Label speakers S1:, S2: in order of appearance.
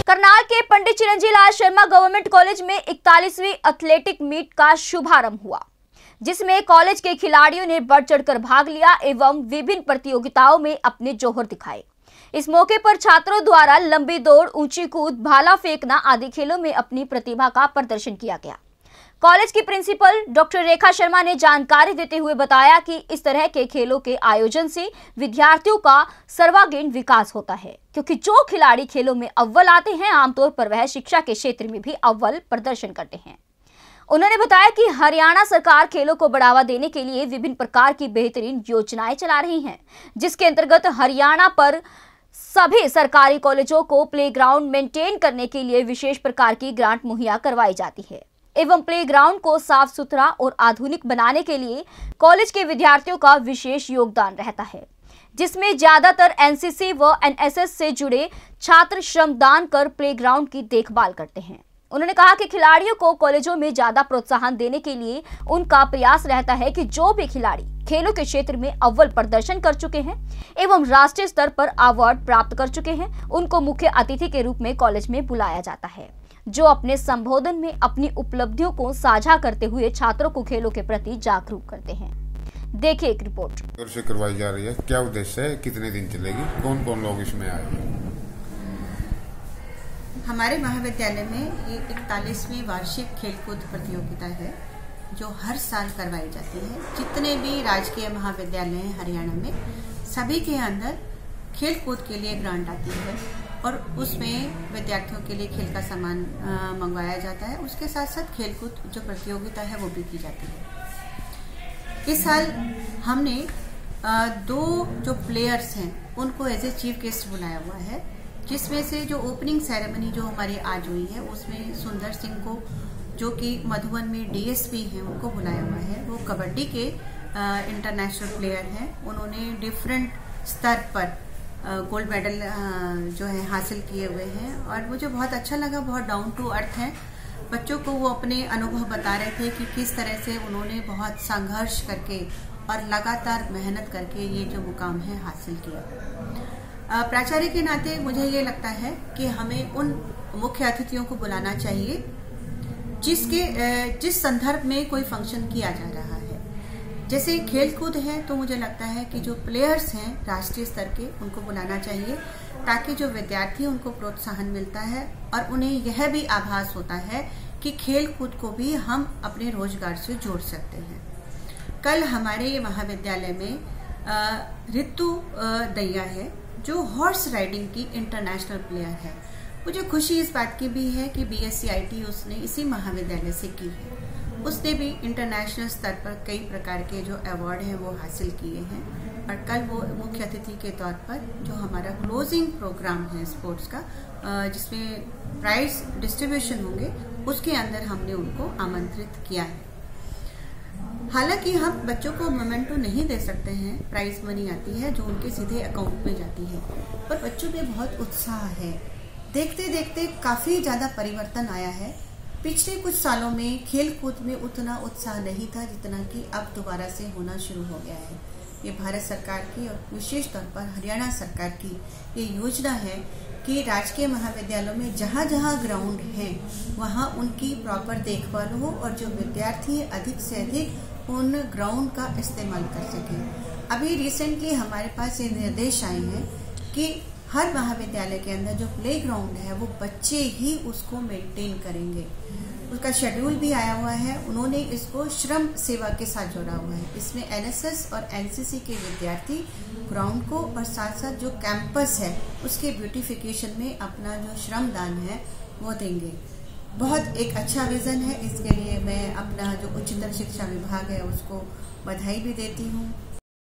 S1: करनाल के Pandit Chiranji Lal Sharma government college में 41वीं एथलेटिक मीट का शुभारंभ हुआ, जिसमें कॉलेज के खिलाड़ियों ने बढ़ चढ़कर भाग लिया एवं विभिन्न प्रतियोगिताओं में अपने जौहर दिखाए। इस मौके पर छात्रों द्वारा लंबी दौड़, ऊंची कूद, भाला फेंकना आदि खेलों में अपनी प्रतिभा का प्रदर्शन किया गया। कॉलेज की प्रिंसिपल डॉक्टर रेखा शर्मा ने जानकारी देते हुए बताया कि इस तरह के खेलों के आयोजन से विद्यार्थियों का सर्वांगीण विकास होता है, क्योंकि जो खिलाड़ी खेलों में अव्वल आते हैं आमतौर पर वह शिक्षा के क्षेत्र में भी अव्वल प्रदर्शन करते हैं। उन्होंने बताया कि हरियाणा सरकार खेलों को बढ़ावा देने के लिए विभिन्न प्रकार की बेहतरीन योजनाएं चला रही है, जिसके अंतर्गत हरियाणा पर सभी सरकारी कॉलेजों को प्लेग्राउंड मेंटेन करने के लिए विशेष प्रकार की ग्रांट मुहैया करवाई जाती है एवं प्लेग्राउंड को साफ सुथरा और आधुनिक बनाने के लिए कॉलेज के विद्यार्थियों का विशेष योगदान रहता है, जिसमें ज्यादातर एनसीसी व एनएसएस से जुड़े छात्र श्रमदान कर प्लेग्राउंड की देखभाल करते हैं। उन्होंने कहा कि खिलाड़ियों को कॉलेजों में ज्यादा प्रोत्साहन देने के लिए उनका प्रयास रहता है कि जो भी खिलाड़ी खेलों के क्षेत्र में अव्वल प्रदर्शन कर चुके हैं एवं राष्ट्रीय स्तर पर अवार्ड प्राप्त कर चुके हैं, उनको मुख्य अतिथि के रूप में कॉलेज में बुलाया जाता है, जो अपने संबोधन में अपनी उपलब्धियों को साझा करते हुए छात्रों को खेलों के प्रति जागरूक करते हैं। देखिए एक रिपोर्ट।
S2: से करवाई जा रही है, क्या उद्देश्य है, कितने दिन चलेगी, कौन कौन लोग इसमें आए?
S3: हमारे महाविद्यालय में ये 41वीं वार्षिक खेलकूद प्रतियोगिता है जो हर साल करवाई जाती है। जितने भी राजकीय महाविद्यालय हैं हरियाणा में, सभी के अंदर खेलकूद के लिए ग्रांट आती है और उसमें विद्यार्थियों के लिए खेल का सामान मंगवाया जाता है। उसके साथ साथ खेलकूद जो प्रतियोगिता है वो भी की जाती है। इस साल हमने 2 जो प्लेयर्स हैं उनको एज ए चीफ गेस्ट बुलाया हुआ है, जिसमें से जो ओपनिंग सेरेमनी जो हमारी आज हुई है उसमें सुंदर सिंह को, जो कि मधुबन में डीएसपी हैं, उनको बुलाया हुआ है। वो कबड्डी के इंटरनेशनल प्लेयर हैं। उन्होंने डिफरेंट स्तर पर गोल्ड मेडल जो है हासिल किए हुए हैं और मुझे बहुत अच्छा लगा। बहुत डाउन टू अर्थ है। बच्चों को वो अपने अनुभव बता रहे थे कि किस तरह से उन्होंने बहुत संघर्ष करके और लगातार मेहनत करके ये जो मुकाम है हासिल किया। प्राचार्य के नाते मुझे ये लगता है कि हमें उन मुख्य अतिथियों को बुलाना चाहिए जिस संदर्भ में कोई फंक्शन किया जा रहा है। जैसे खेल कूद है तो मुझे लगता है कि जो प्लेयर्स हैं राष्ट्रीय स्तर के, उनको बुलाना चाहिए ताकि जो विद्यार्थी उनको प्रोत्साहन मिलता है और उन्हें यह भी आभास होता है कि खेल कूद को भी हम अपने रोजगार से जोड़ सकते हैं। कल हमारे महाविद्यालय में ऋतु दैया है जो हॉर्स राइडिंग की इंटरनेशनल प्लेयर है। मुझे खुशी इस बात की भी है कि BSc IT उसने इसी महाविद्यालय से की है। उसने भी इंटरनेशनल स्तर पर कई प्रकार के जो अवार्ड हैं वो हासिल किए हैं और कल वो मुख्य अतिथि के तौर पर जो हमारा क्लोजिंग प्रोग्राम है स्पोर्ट्स का, जिसमें प्राइज डिस्ट्रीब्यूशन होंगे, उसके अंदर हमने उनको आमंत्रित किया है। हालांकि हम बच्चों को मोमेंटो नहीं दे सकते हैं, प्राइज मनी आती है जो उनके सीधे अकाउंट में जाती है, पर बच्चों में बहुत उत्साह है। देखते देखते काफ़ी ज़्यादा परिवर्तन आया है। पिछले कुछ सालों में खेल कूद में उतना उत्साह नहीं था जितना कि अब दोबारा से होना शुरू हो गया है। ये भारत सरकार की और विशेष तौर पर हरियाणा सरकार की ये योजना है कि राजकीय महाविद्यालयों में जहाँ जहाँ ग्राउंड हैं वहाँ उनकी प्रॉपर देखभाल हो और जो विद्यार्थी अधिक से अधिक उन ग्राउंड का इस्तेमाल कर सकें। अभी रिसेंटली हमारे पास ये निर्देश आए हैं कि हर महाविद्यालय के अंदर जो प्लेग्राउंड है वो बच्चे ही उसको मेंटेन करेंगे। उसका शेड्यूल भी आया हुआ है। उन्होंने इसको श्रम सेवा के साथ जोड़ा हुआ है। इसमें NSS और NCC के विद्यार्थी ग्राउंड को और साथ साथ जो कैंपस है उसके ब्यूटिफिकेशन में अपना जो श्रमदान है वो देंगे। बहुत एक अच्छा विजन है। इसके लिए मैं अपना जो उच्चतर शिक्षा विभाग है उसको बधाई भी देती हूँ।